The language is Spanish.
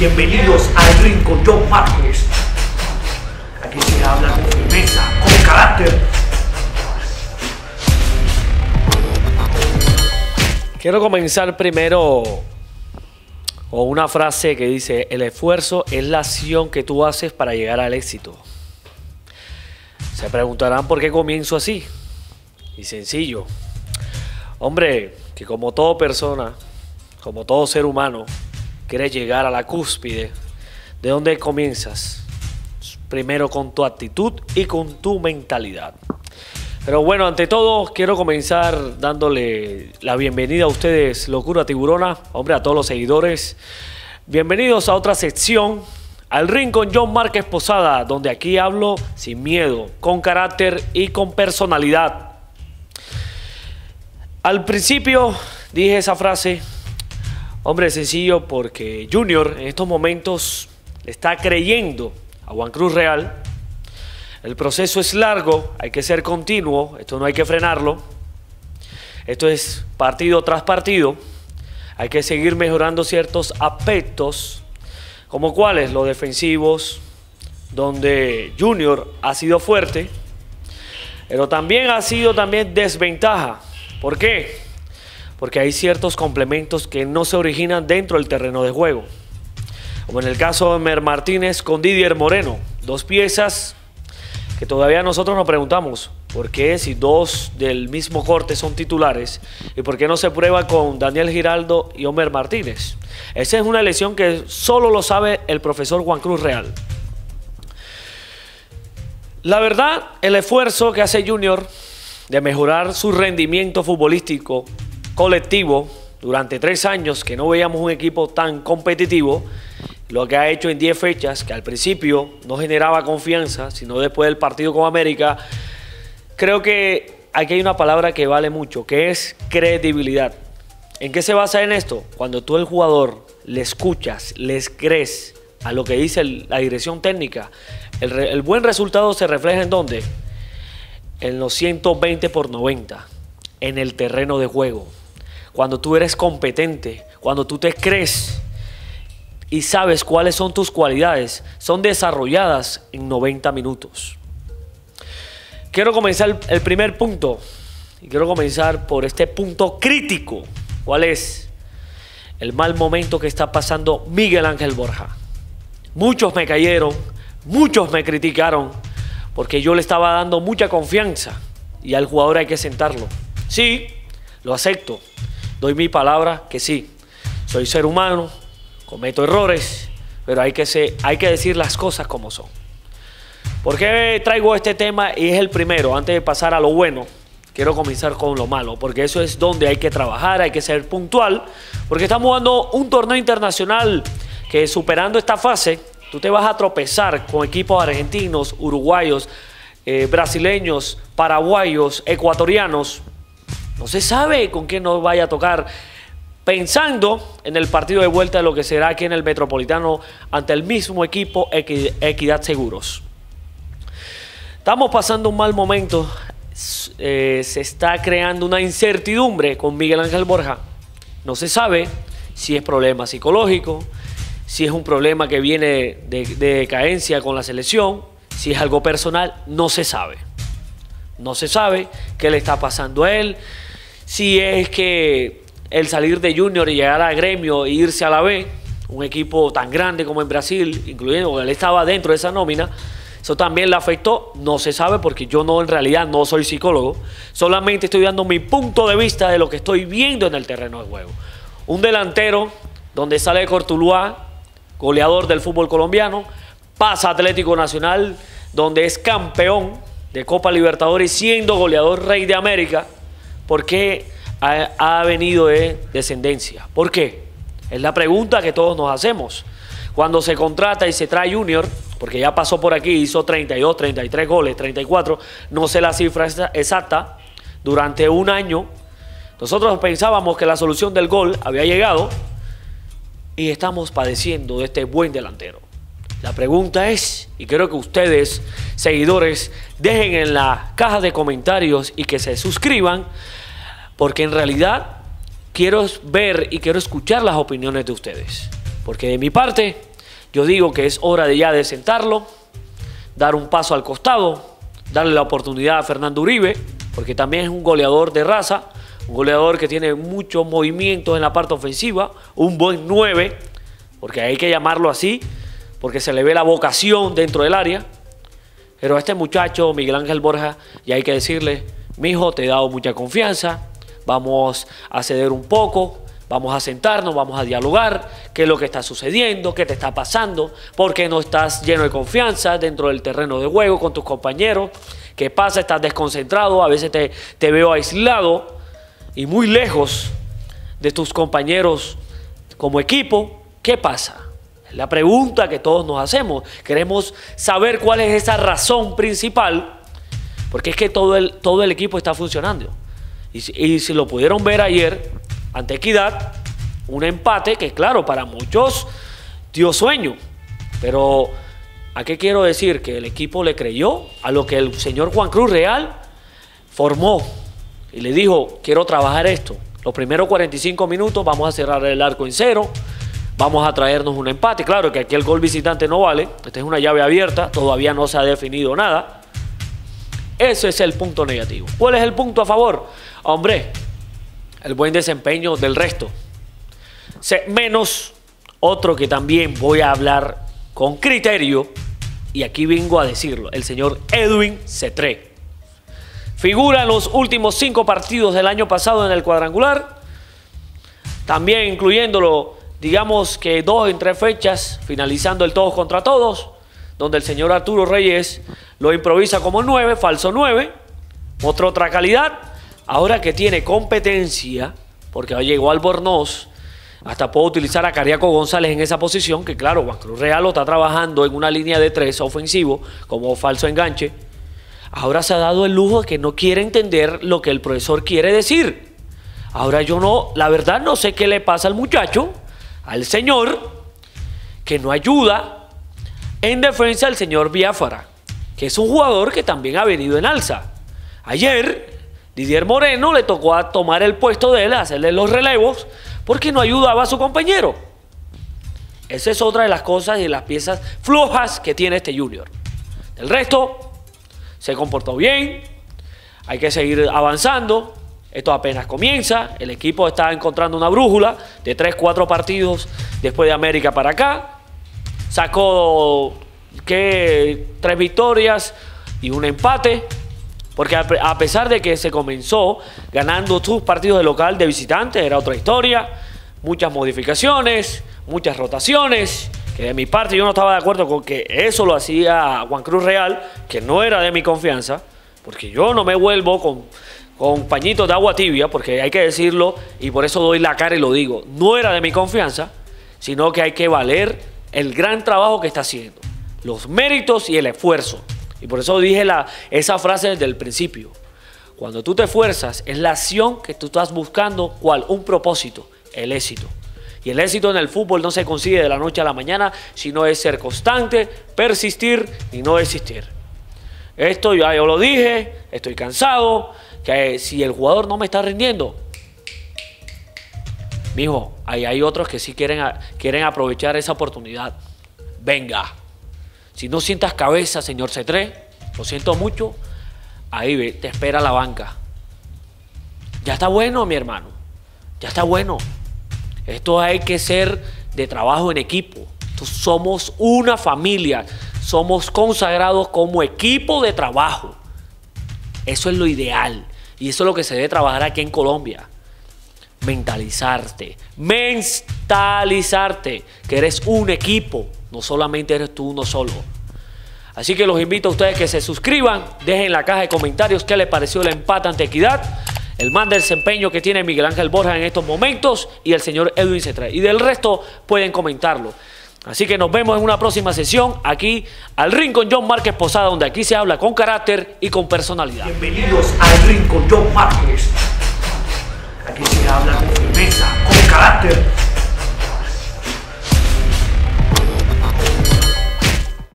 Bienvenidos al Ring con John Márquez. Aquí se habla con firmeza, con carácter. Quiero comenzar primero con una frase que dice: el esfuerzo es la acción que tú haces para llegar al éxito. Se preguntarán por qué comienzo así. Y sencillo. Hombre, que como toda persona, como todo ser humano, quieres llegar a la cúspide. ¿De dónde comienzas? Primero con tu actitud y con tu mentalidad. Pero bueno, ante todo, quiero comenzar dándole la bienvenida a ustedes, Locura Tiburona, hombre, a todos los seguidores. Bienvenidos a otra sección, al Ring con John Márquez Posada, donde aquí hablo sin miedo, con carácter y con personalidad. Al principio dije esa frase, hombre, sencillo, porque Junior en estos momentos está creyendo a Juan Cruz Real. El proceso es largo, hay que ser continuo, esto no hay que frenarlo. Esto es partido tras partido. Hay que seguir mejorando ciertos aspectos, como cuáles, los defensivos, donde Junior ha sido fuerte, pero también ha sido desventaja. ¿Por qué? Porque hay ciertos complementos que no se originan dentro del terreno de juego. Como en el caso de Mer Martínez con Didier Moreno, dos piezas que todavía nosotros nos preguntamos por qué, si dos del mismo corte son titulares, y por qué no se prueba con Daniel Giraldo y Omer Martínez. Esa es una elección que solo lo sabe el profesor Juan Cruz Real. La verdad, el esfuerzo que hace Junior de mejorar su rendimiento futbolístico colectivo durante 3 años que no veíamos un equipo tan competitivo, lo que ha hecho en 10 fechas, que al principio no generaba confianza, sino después del partido con América, creo que aquí hay una palabra que vale mucho, que es credibilidad. ¿En qué se basa en esto? Cuando tú al jugador le escuchas, les crees a lo que dice la dirección técnica, el buen resultado se refleja ¿en dónde? En los 120/90, en el terreno de juego. Cuando tú eres competente, cuando tú te crees y sabes cuáles son tus cualidades, son desarrolladas en 90 minutos. Quiero comenzar el primer punto, y quiero comenzar por este punto crítico. ¿Cuál es? El mal momento que está pasando Miguel Ángel Borja. Muchos me cayeron, muchos me criticaron, porque yo le estaba dando mucha confianza, y al jugador hay que sentarlo. Sí, lo acepto, doy mi palabra que sí, soy ser humano, cometo errores, pero hay que decir las cosas como son. ¿Por qué traigo este tema? Y es el primero, antes de pasar a lo bueno, quiero comenzar con lo malo, porque eso es donde hay que trabajar, hay que ser puntual, porque estamos jugando un torneo internacional que, superando esta fase, tú te vas a tropezar con equipos argentinos, uruguayos, brasileños, paraguayos, ecuatorianos. No se sabe con quién nos vaya a tocar, pensando en el partido de vuelta de lo que será aquí en el Metropolitano ante el mismo equipo Equidad Seguros. Estamos pasando un mal momento, se está creando una incertidumbre con Miguel Ángel Borja. No se sabe si es problema psicológico, si es un problema que viene de decadencia con la selección, si es algo personal, no se sabe. No se sabe qué le está pasando a él, si es que el salir de Junior y llegar a Gremio e irse a la B, un equipo tan grande como en Brasil, incluyendo que él estaba dentro de esa nómina, eso también le afectó. No se sabe, porque yo en realidad no soy psicólogo, solamente estoy dando mi punto de vista de lo que estoy viendo en el terreno de juego. Un delantero donde sale de Cortuluá, goleador del fútbol colombiano, pasa a Atlético Nacional, donde es campeón de Copa Libertadores, siendo goleador Rey de América. ¿Por qué ha venido de descendencia? ¿Por qué? Es la pregunta que todos nos hacemos. Cuando se contrata y se trae Junior, porque ya pasó por aquí, hizo 32, 33 goles, 34, no sé la cifra exacta, durante un año, nosotros pensábamos que la solución del gol había llegado y estamos padeciendo de este buen delantero. La pregunta es, y quiero que ustedes, seguidores, dejen en la caja de comentarios y que se suscriban, porque en realidad quiero ver y quiero escuchar las opiniones de ustedes. Porque de mi parte, Yo digo que es hora de ya de sentarlo, dar un paso al costado, darle la oportunidad a Fernando Uribe, porque también es un goleador de raza, un goleador que tiene muchos movimientos en la parte ofensiva, un buen 9, porque hay que llamarlo así, porque se le ve la vocación dentro del área. Pero a este muchacho, Miguel Ángel Borja, ya hay que decirle, mijo, te he dado mucha confianza, vamos a ceder un poco, vamos a sentarnos, vamos a dialogar, qué es lo que está sucediendo, qué te está pasando, por qué no estás lleno de confianza dentro del terreno de juego con tus compañeros, qué pasa, estás desconcentrado, a veces te veo aislado y muy lejos de tus compañeros como equipo, ¿qué pasa? La pregunta que todos nos hacemos, queremos saber cuál es esa razón principal, porque es que todo el equipo está funcionando. Y si lo pudieron ver ayer, ante Equidad, un empate que claro, para muchos dio sueño, pero ¿a qué quiero decir? Que el equipo le creyó a lo que el señor Juan Cruz Real formó y le dijo, quiero trabajar esto. Los primeros 45 minutos vamos a cerrar el arco en 0, vamos a traernos un empate. Claro que aquí el gol visitante no vale, esta es una llave abierta, todavía no se ha definido nada. Ese es el punto negativo. ¿Cuál es el punto a favor? Hombre, el buen desempeño del resto. Menos otro que también voy a hablar con criterio, y aquí vengo a decirlo, el señor Edwin Cetré. Figura en los últimos 5 partidos del año pasado en el cuadrangular, también incluyéndolo, digamos que 2 en 3 fechas, finalizando el todos contra todos, donde el señor Arturo Reyes lo improvisa como 9, falso 9, mostró otra calidad. Ahora que tiene competencia, porque llegó Albornoz, hasta puedo utilizar a Cariaco González en esa posición, que claro, Juan Cruz Real lo está trabajando en una línea de 3 ofensivo, como falso enganche. Ahora se ha dado el lujo de que no quiere entender lo que el profesor quiere decir. Ahora yo no, la verdad no sé qué le pasa al muchacho, al señor, que no ayuda en defensa del señor Biafara, que es un jugador que también ha venido en alza. Ayer Didier Moreno le tocó a tomar el puesto de él, a hacerle los relevos, porque no ayudaba a su compañero. Esa es otra de las cosas y las piezas flojas que tiene este Junior. El resto se comportó bien, hay que seguir avanzando, esto apenas comienza, el equipo está encontrando una brújula de 3-4 partidos después de América para acá, sacó 3 victorias y un empate, porque a pesar de que se comenzó ganando sus partidos de local, de visitante, era otra historia, muchas modificaciones, muchas rotaciones, que de mi parte yo no estaba de acuerdo con que eso lo hacía Juan Cruz Real, que no era de mi confianza, porque yo no me vuelvo con pañitos de agua tibia, porque hay que decirlo, y por eso doy la cara y lo digo, no era de mi confianza, sino que hay que valer el gran trabajo que está haciendo, los méritos y el esfuerzo. Y por eso dije esa frase desde el principio. Cuando tú te esfuerzas, es la acción que tú estás buscando, ¿cuál? Un propósito, el éxito. Y el éxito en el fútbol no se consigue de la noche a la mañana, sino es ser constante, persistir y no desistir. Esto ya yo lo dije, estoy cansado, que si el jugador no me está rindiendo, mijo, hay otros que sí quieren aprovechar esa oportunidad. Venga. Si no sientas cabeza, señor Cetré, lo siento mucho, ahí te espera la banca. Ya está bueno, mi hermano, ya está bueno. Esto hay que ser de trabajo en equipo. Somos una familia, somos consagrados como equipo de trabajo. Eso es lo ideal y eso es lo que se debe trabajar aquí en Colombia. Mentalizarte, que eres un equipo, no solamente eres tú uno solo. Así que los invito a ustedes que se suscriban, dejen en la caja de comentarios qué les pareció el empate ante Equidad, el mal desempeño que tiene Miguel Ángel Borja en estos momentos y el señor Edwin Cetré. Y del resto pueden comentarlo. Así que nos vemos en una próxima sesión aquí al Ring con John Márquez Posada, donde aquí se habla con carácter y con personalidad. Bienvenidos al Ring con John Márquez. Aquí se habla con firmeza, con carácter